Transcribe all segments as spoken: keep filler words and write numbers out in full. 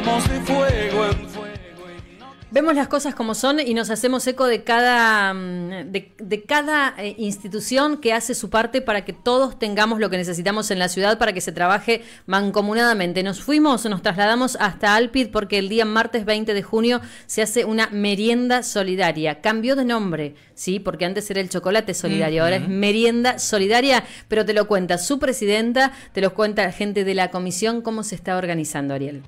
Vemos las cosas como son y nos hacemos eco de cada, de, de cada institución que hace su parte para que todos tengamos lo que necesitamos en la ciudad para que se trabaje mancomunadamente. Nos fuimos, nos trasladamos hasta Alpid porque el día martes veinte de junio se hace una merienda solidaria. Cambió de nombre, sí, porque antes era el chocolate solidario, uh-huh. Ahora es merienda solidaria, pero te lo cuenta su presidenta, te lo cuenta la gente de la comisión, cómo se está organizando, Ariel.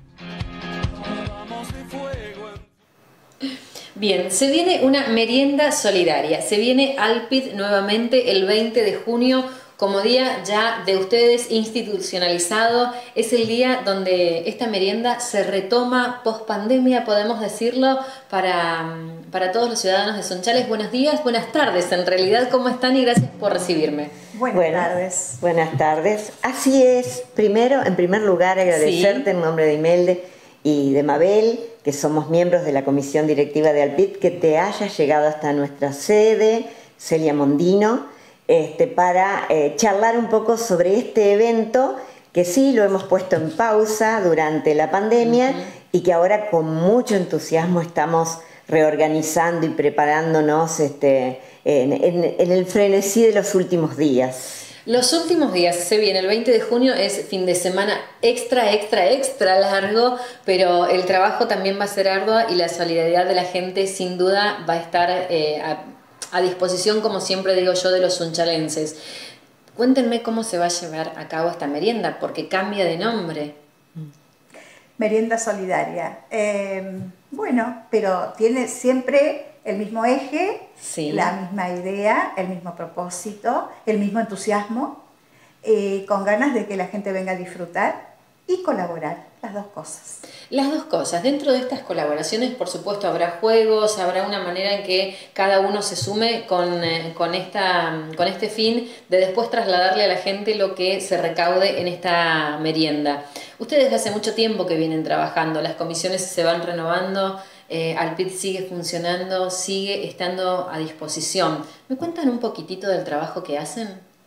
Bien, se viene una merienda solidaria, se viene Alpid nuevamente el veinte de junio como día ya de ustedes institucionalizado. Es el día donde esta merienda se retoma post pandemia, podemos decirlo, para, para todos los ciudadanos de Sunchales. Buenos días, buenas tardes en realidad, ¿cómo están? Y gracias por recibirme. Buenas, buenas tardes. Buenas tardes. Así es, primero, en primer lugar, agradecerte sí. En nombre de Imelda y de Mabel, que somos miembros de la comisión directiva de Alpid, que te haya llegado hasta nuestra sede, Celia Mondino, este, para eh, charlar un poco sobre este evento que sí lo hemos puesto en pausa durante la pandemia uh-huh. y que ahora con mucho entusiasmo estamos reorganizando y preparándonos este, en, en, en el frenesí de los últimos días. Los últimos días, se viene, el veinte de junio es fin de semana extra, extra, extra largo, pero el trabajo también va a ser arduo y la solidaridad de la gente sin duda va a estar eh, a, a disposición, como siempre digo yo, de los sunchalenses. Cuéntenme cómo se va a llevar a cabo esta merienda, porque cambia de nombre. Merienda solidaria. Eh, bueno, pero tiene siempre el mismo eje, sí. La misma idea, el mismo propósito, el mismo entusiasmo, eh, con ganas de que la gente venga a disfrutar y colaborar, las dos cosas. Las dos cosas. Dentro de estas colaboraciones, por supuesto, habrá juegos, habrá una manera en que cada uno se sume con, eh, con, esta, con este fin de después trasladarle a la gente lo que se recaude en esta merienda. Ustedes hace mucho tiempo que vienen trabajando, las comisiones se van renovando, Eh, Alpid sigue funcionando, sigue estando a disposición. ¿Me cuentan un poquitito del trabajo que hacen?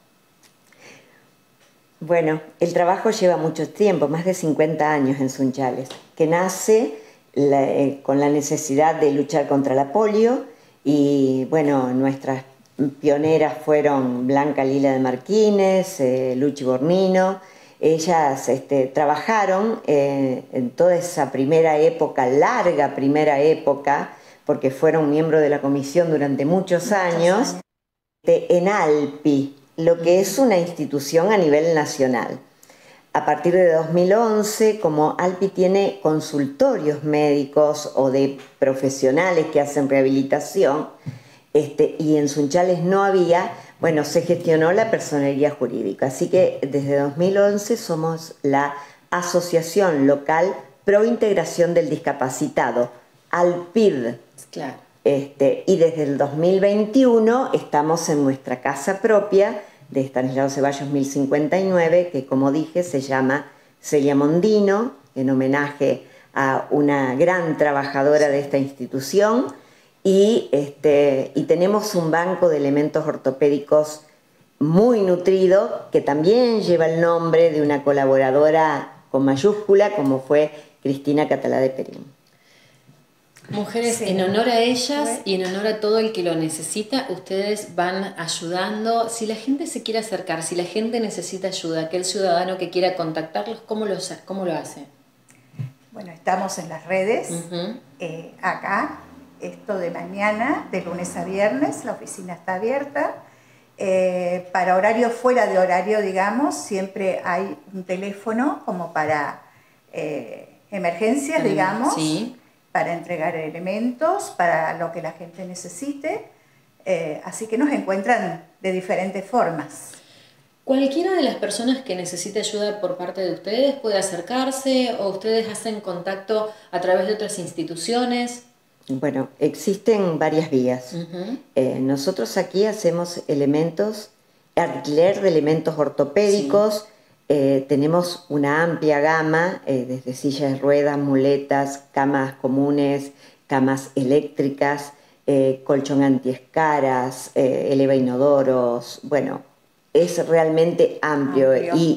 Bueno, el trabajo lleva mucho tiempo, más de cincuenta años en Sunchales, que nace la, eh, con la necesidad de luchar contra la polio y, bueno, nuestras pioneras fueron Blanca Lila de Marquines, eh, Luchi Bornino. Ellas este, trabajaron eh, en toda esa primera época, larga primera época, porque fueron miembros de la comisión durante muchos años, de, en Alpi, lo que es una institución a nivel nacional. A partir de dos mil once, como Alpi tiene consultorios médicos o de profesionales que hacen rehabilitación, este, y en Sunchales no había, bueno, se gestionó la personería jurídica. Así que desde dos mil once somos la Asociación Local Pro Integración del Discapacitado, Alpid. Claro. Este, y desde el dos mil veintiuno estamos en nuestra casa propia de Estanislao Ceballos mil cincuenta y nueve, que como dije se llama Celia Mondino, en homenaje a una gran trabajadora de esta institución. Y, este, y tenemos un banco de elementos ortopédicos muy nutrido, que también lleva el nombre de una colaboradora con mayúscula, como fue Cristina Catalá de Perín. Mujeres, sí. En honor a ellas y en honor a todo el que lo necesita, ustedes van ayudando. Si la gente se quiere acercar, si la gente necesita ayuda, aquel ciudadano que quiera contactarlos, ¿cómo lo, cómo lo hace? Bueno, estamos en las redes, uh-huh. eh, acá. Esto de mañana, de lunes a viernes, la oficina está abierta. Eh, para horario fuera de horario, digamos, siempre hay un teléfono como para eh, emergencias, mm, digamos, sí. Para entregar elementos, para lo que la gente necesite. Eh, así que nos encuentran de diferentes formas. ¿Cualquiera de las personas que necesite ayuda por parte de ustedes puede acercarse o ustedes hacen contacto a través de otras instituciones? Bueno, existen varias vías. Uh-huh. eh, nosotros aquí hacemos elementos, alquiler de elementos ortopédicos, sí. eh, tenemos una amplia gama, eh, desde sillas de ruedas, muletas, camas comunes, camas eléctricas, eh, colchón antiescaras, eh, eleva inodoros, bueno, es realmente amplio, amplio. Y,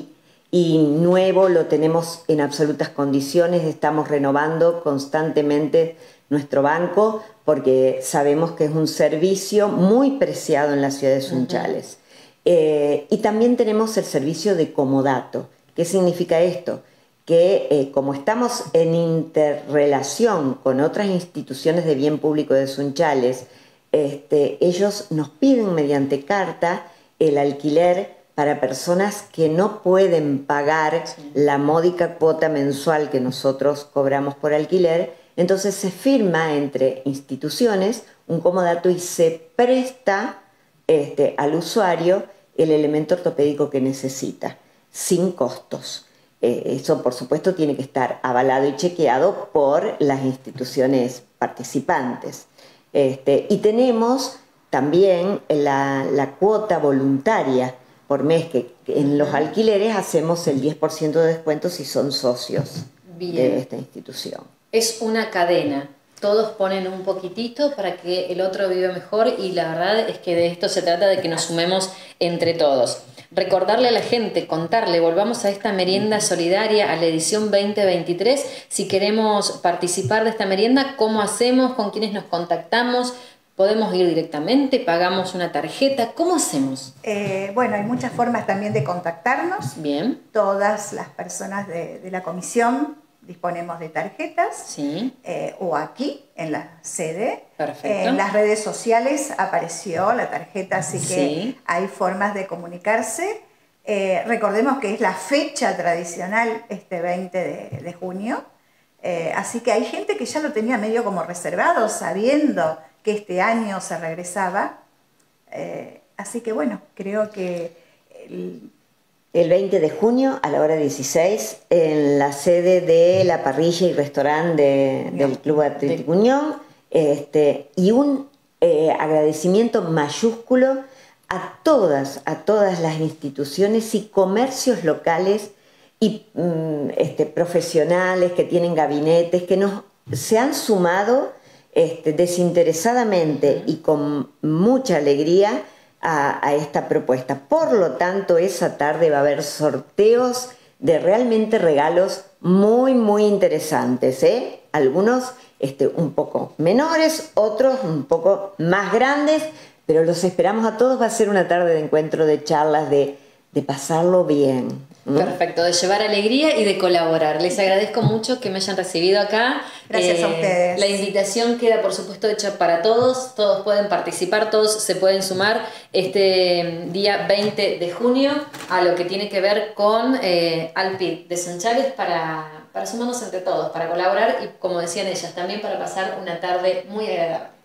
y nuevo lo tenemos en absolutas condiciones, estamos renovando constantemente nuestro banco porque sabemos que es un servicio muy preciado en la ciudad de Sunchales. Uh-huh. eh, y también tenemos el servicio de comodato. ¿Qué significa esto? Que eh, como estamos en interrelación con otras instituciones de bien público de Sunchales, este, ellos nos piden mediante carta el alquiler para personas que no pueden pagar sí. la módica cuota mensual que nosotros cobramos por alquiler. Entonces se firma entre instituciones un comodato y se presta este, al usuario el elemento ortopédico que necesita, sin costos. Eh, eso, por supuesto, tiene que estar avalado y chequeado por las instituciones participantes. Este, y tenemos también la, la cuota voluntaria por mes, que en los alquileres hacemos el diez por ciento de descuento si son socios Bien. de esta institución. Es una cadena. Todos ponen un poquitito para que el otro viva mejor y la verdad es que de esto se trata, de que nos sumemos entre todos. Recordarle a la gente, contarle, volvamos a esta merienda solidaria, a la edición veinte veintitrés. Si queremos participar de esta merienda, ¿cómo hacemos? ¿Con quiénes nos contactamos? ¿Podemos ir directamente? ¿Pagamos una tarjeta? ¿Cómo hacemos? Eh, bueno, hay muchas formas también de contactarnos. Bien. Todas las personas de, de la comisión disponemos de tarjetas. Sí. Eh, o aquí, en la sede. Perfecto. Eh, en las redes sociales apareció la tarjeta, así que sí. hay formas de comunicarse. Eh, recordemos que es la fecha tradicional, este veinte de junio. Eh, así que hay gente que ya lo tenía medio como reservado, sabiendo que este año se regresaba. Eh, así que bueno, creo que... El, el veinte de junio a la hora dieciséis en la sede de la parrilla y restaurante de, del Club Atlético Unión, este, y un eh, agradecimiento mayúsculo a todas, a todas las instituciones y comercios locales y mm, este, profesionales que tienen gabinetes, que nos, se han sumado este, desinteresadamente y con mucha alegría A, a esta propuesta. Por lo tanto, esa tarde va a haber sorteos de realmente regalos muy, muy interesantes, ¿eh? Algunos este, un poco menores, otros un poco más grandes, pero los esperamos a todos. Va a ser una tarde de encuentro, de charlas, de, de pasarlo bien. ¿Mm? Perfecto, de llevar alegría y de colaborar. Les agradezco mucho que me hayan recibido acá. Gracias eh, a ustedes. La invitación queda, por supuesto, hecha para todos. Todos pueden participar, todos se pueden sumar este día veinte de junio a lo que tiene que ver con eh, Alpid de Sunchales para, para sumarnos entre todos, para colaborar y, como decían ellas, también para pasar una tarde muy agradable.